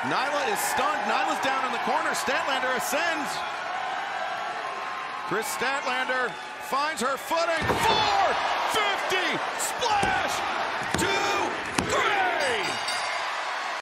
Nyla is stunned. Nyla's down in the corner. Statlander ascends. Kris Statlander finds her footing. 450 splash!